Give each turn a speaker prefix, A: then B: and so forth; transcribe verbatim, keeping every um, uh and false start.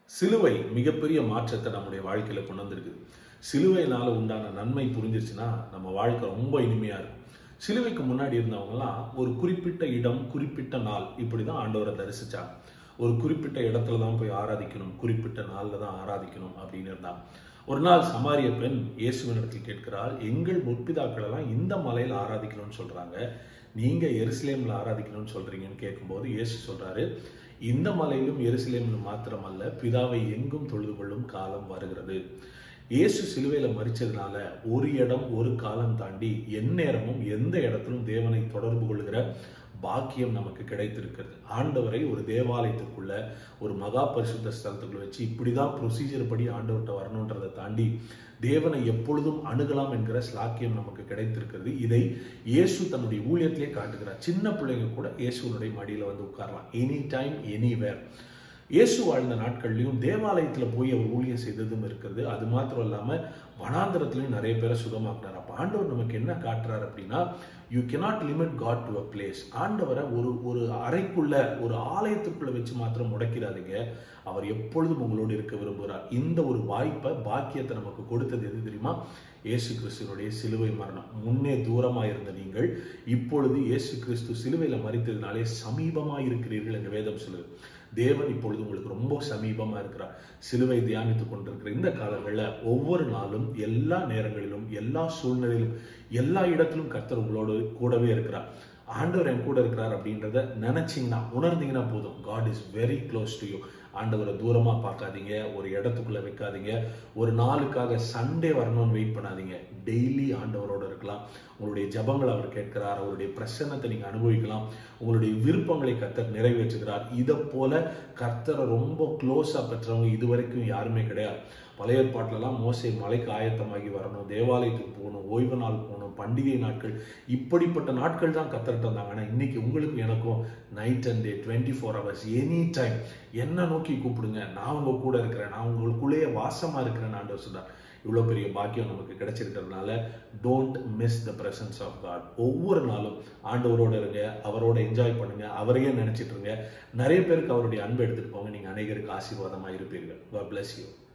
A: சிலுவை மிகப்பெரிய மாற்றத்தை நம்முடைய வாழ்க்கையில கொண்டு வந்திருக்குது. சிலுவையினால உண்டான நன்மை புரிஞ்சிருச்சுன்னா நம்ம வாழ்க்கை ரொம்ப இனிமையா இருக்கும். சிலுவைக்கு முன்னாடி இருந்தவங்கலாம் ஒரு குறிப்பிட்ட இடம், குறிப்பிட்ட நாள் இப்படிதான் ஆண்டவரை தரிசிச்சாங்க. ஒரு குறிப்பிட்ட இடத்துல தான் போய் ஆராதிக்கணும், குறிப்பிட்ட நாள்ல தான் ஆராதிக்கணும் அப்படின்னு இருந்தாங்க. ஒரு நாள் சமாரிய பெண் இயேசுவினிடத்தில் கேட்கிறாள், எங்கள் முற்பிதாக்கள் எல்லாம் இந்த மலையில ஆராதிக்கணும்னு சொல்றாங்க, நீங்க எருசலேம்ல ஆராதிக்கணும்னு சொல்றீங்கன்னு கேட்கும்போது இயேசு சொல்றாரு, இந்த மலையிலும் எருசலேமிலும் மாத்திரமல்ல, பிதாவை எங்கும் தொழுது கொள்ளும் காலம் வருகிறது. இயேசு சிலுவையில மரிச்சதுனால ஒரு இடம் ஒரு காலம் தாண்டி எந்நேரமும் எந்த இடத்திலும் தேவனை தொடர்பு கொள்கிற பாக்கியம் நமக்கு கிடைத்திருக்கிறது. ஆண்டவரை ஒரு தேவாலயத்துக்குள்ள ஒரு மகா பரிசுத்த ஸ்தலத்துக்குள்ள வச்சு இப்படிதான் ப்ரொசீஜர் படி ஆண்டவர்கிட்ட வரணுன்றதை தாண்டி தேவனை எப்பொழுதும் அணுகலாம் என்கிற ஸ்லாக்கியம் நமக்கு கிடைத்திருக்கிறது. இதை இயேசு தன்னுடைய ஊழியத்திலே காட்டுகிறார். சின்ன பிள்ளைங்க கூட இயேசுனுடைய மடியில வந்து உட்காரலாம், எனி டைம் எனிவேர். இயேசு வாழ்ந்த நாட்கள்லையும் தேவாலயத்துல போய் அவர் ஊழியம் செய்ததும் இருக்கிறது. அது மாத்திரம் இல்லாம வனாந்திரத்திலையும் நிறைய பேரை சுகமாக்குறார். அப்ப ஆண்டவர் நமக்கு என்ன காட்டுறாரு அப்படின்னா, you cannot limit God to a place. ஆண்டவரை ஒரு ஒரு அறைக்குள்ள ஒரு ஆலயத்துக்குள்ள வச்சு மாத்திரம் முடக்கிறாதீங்க. அவர் எப்பொழுதும் உங்களோடு இருக்க விரும்புகிறார். இந்த ஒரு வாய்ப்பை, பாக்கியத்தை நமக்கு கொடுத்தது எது தெரியுமா? இயேசு கிறிஸ்துவனுடைய சிலுவை மரணம். முன்னே தூரமா இருந்த நீங்கள் இப்பொழுது இயேசு கிறிஸ்து சிலுவையில மரித்ததினாலே சமீபமா இருக்கிறீர்கள் என்று வேதம் சொல்லுது. தேவன் இப்பொழுது உங்களுக்கு ரொம்ப சமீபமா இருக்கிறார். சிலுவை தியானித்துக் கொண்டிருக்கிற இந்த காலங்களில் ஒவ்வொரு நாளும், எல்லா நேரங்களிலும், எல்லா சூழ்நிலையிலும், எல்லா இடத்திலும் கர்த்தர் உங்களோடு கூடவே இருக்கிறார். ஆண்டவர் என் கூட இருக்கிறார் அப்படின்றத நினைச்சீங்கன்னா, உணர்ந்தீங்கன்னா போதும். God is very close to you. ஆண்டவரை தூரமா பார்க்காதீங்க, ஒரு இடத்துக்குள்ள வைக்காதீங்க, ஒரு நாளுக்காக சண்டே வரணும்னு வெயிட் பண்ணாதீங்க. டெய்லி ஆண்டவரோட இருக்கலாம். உங்களுடைய ஜபங்களை அவர் கேட்கிறார், அவருடைய பிரசன்னத்தை நீங்க அனுபவிக்கலாம், உங்களுடைய விருப்பங்களை கர்த்தர் நிறைவேற்றுகிறார். இதை போல கர்த்தரை ரொம்ப க்ளோஸா பெற்றவங்க இதுவரைக்கும் யாருமே கிடையாது. பழைய ஏற்பாட்டிலலாம் மோசே மலைக்கு ஆயத்தமாகி வரணும், தேவாலயத்துக்கு போகணும், ஓய்வு நாள் போகணும், பண்டிகை நாட்கள், இப்படிப்பட்ட நாட்கள் தான் கர்த்தர்கிட்ட வந்தாங்க. ஆனால் இன்னைக்கு உங்களுக்கும் எனக்கும் night and day twenty four hours any time என்ன நோக்கி கூப்பிடுங்க, நான் உங்க கூட இருக்கிறேன், நான் உங்களுக்குள்ளேயே வாசமா இருக்கிறேன்னு ஆண்டவர் சொல்றார். இவ்வளோ பெரிய பாக்கியம் நமக்கு கிடைச்சிருக்கிறதுனால don't miss the presence of God. ஒவ்வொரு நாளும் ஆண்டவரோட இருங்க, அவரோட என்ஜாய் பண்ணுங்க, அவரையே நினைச்சிட்டு இருங்க. நிறைய பேருக்கு அவருடைய அன்பு எடுத்துட்டு போங்க. நீங்க அநேகருக்கு ஆசீர்வாதமா இருப்பீர்கள். God bless you.